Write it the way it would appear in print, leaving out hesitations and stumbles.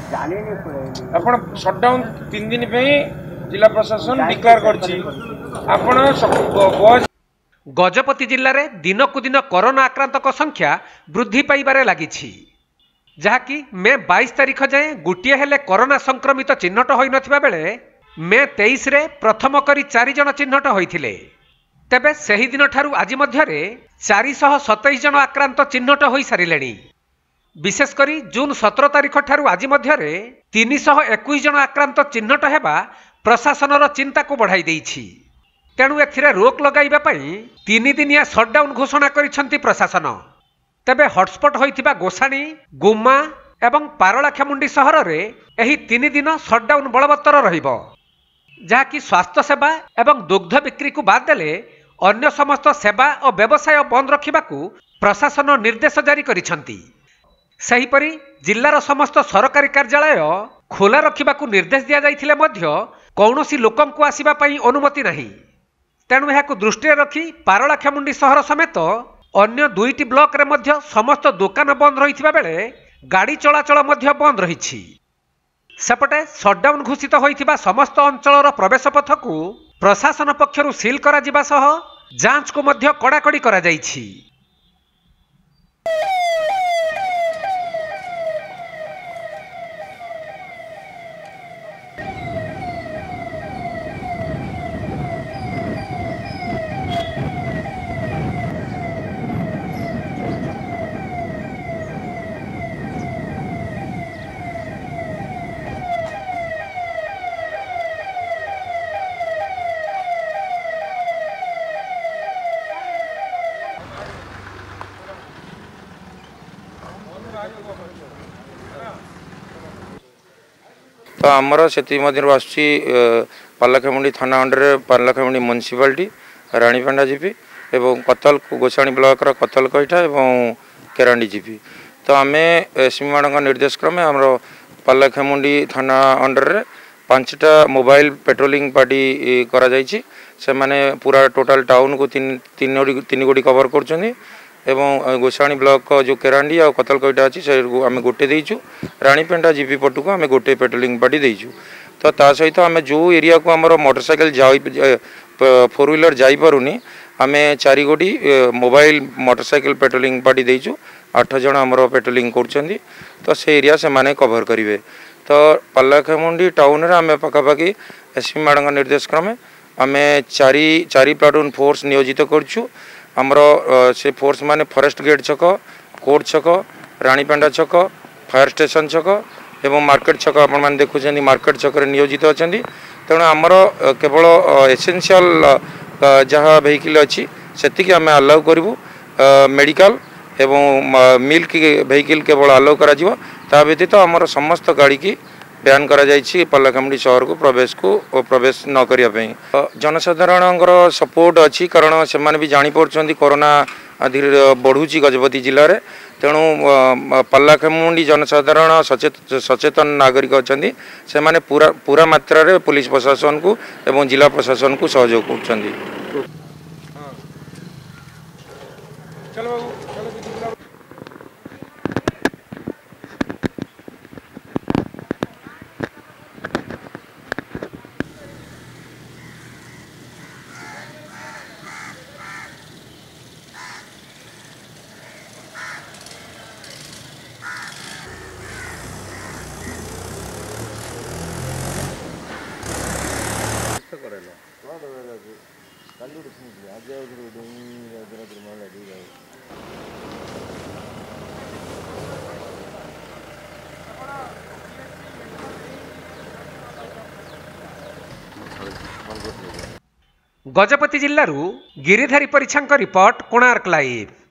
आपण सटडाउन 3 दिन पे जिला प्रशासन डिक्लेयर करछि आपण बस गजपति जिले में दिनकू दिन कोरोना आक्रांतक संख्या वृद्धि पाइबारे लागिछि जहाँकि मे 22 तारिख जाए गोटे हेले कोरोना संक्रमित चिन्हट होई नथिबा बेले मे 23 रे प्रथम करी 4 जन चिन्हट होइथिले तेबे सही दिन ठारू आज मध्यरे 427 जन आक्रांत चिन्हट होई सारिलेनी। विशेषकर जून 17 तारिख ठारू आज मध्यरे 321 जन आक्रांत चिन्हट हेबा प्रशासनर चिंता को बढ़ाई देइछि। तेणु एथिरे रोक लगाइबा पई 3 दिनिया सटडाउन घोषणा करिसंती प्रशासन। तेबे हॉटस्पॉट होइथिबा गोसाणी गुम्मा एवं पारलाखेमुंडी सहर रे एही 3 दिन सटडाउन बलवत्तर रहिबो जहाँकि स्वास्थ्य सेवा एवं दुग्ध बिक्री को बाद देले अन्य समस्त सेवा और व्यवसाय बंद रखिबाकू प्रशासन निर्देश जारी करिसंती। सेहिपरि जिल्लार समस्त सरकारी कार्यालय खोला रखिबाकू निर्देश दिया जाइथिले मध्य कौनसी लोकंकु आसिबा पई अनुमति नहीं। तेणु एहाकू दृष्टि रखी पारलाखेमुंडी सहर समेत अन्य 2टी ब्लॉक रे मध्य समस्त दुकान बंद रहिथिबा बेले गाड़ी चलाचल मध्य बंद रहिछि। सेपटे सटडाउन घोषित होइथिबा समस्त अंचलर प्रवेश पथ को प्रशासन पक्षरु सील करा जिबा सह जांच को मध्य कड़ाकड़ी करा जाइछि। तो आमर से आसूँ पारलाखेमुंडी थाना under Paralakhemundi municipality Ranipenda GP एवं कतल गोसाणी ब्लॉक कतल कईठा एवं केरांडी जीपी। तो आम एसपी मैडम निर्देश क्रमे आम पारलाखेमुंडी थाना अंडर 5टा मोबाइल पेट्रोलिंग पार्टी करा जाइछि। से माने पूरा टोटाल टाउन को तीन गोटी कवर कर गोसाणी ब्लॉक जो केरांडी और कतल कईटा अच्छी से आम गोटे देचु रानीपेंडा जीपी पटू को आम गोटे पेट्रोलिंग पार्टी देचु। तो ता सहित आम जो एरिया को आमर मोटरसाइकिल फोर व्हीलर जापरूनी आम 4 गोटी मोबाइल मोटरसाइकिल पेट्रोलिंग पार्टी देचु 8 जन आमर पेट्रोलिंग कर तो से एरिया से माने कवर करेंगे। तो पारलाखेमुंडी टाउन रे आम पखापाखि एसपी मैडम निर्देश क्रमे आम 4 प्लाटून फोर्स नियोजित करछु। आमर से फोर्स माने फॉरेस्ट गेट छक कोर्ट छक रानीपेंडा छक फायर स्टेशन छक एवं मार्केट छक आपण माने देखुछन मार्केट छक रे नियोजित अछंती। तेणु आमर केवल एसेंशियल जहाँ वेहिकल अच्छी सेतिक आम अलाउ करूँ मेडिकल एवं मिल्क वेहिकल केवल अलाउ करा जिवो। ता व्यतीत आमर समस्त गाड़ी की बैन करा जाइछि पारलाखेमुंडी शहर को प्रवेश न करिया पई। जनसाधारण सपोर्ट अच्छी कारण से माने भी जानी पड़छंती कोरोना धीरे बढ़ुची गजपति जिले में। तेणु पारलाखेमुंडी जनसाधारण सचेतन नागरिक अच्छी से माने पूरा मात्रा रे पुलिस प्रशासन को एवं जिला प्रशासन को सहयोग करछंती। गजपति जिल्लारू गिरिधारी परिछांक रिपोर्ट कोणार्क लाइव।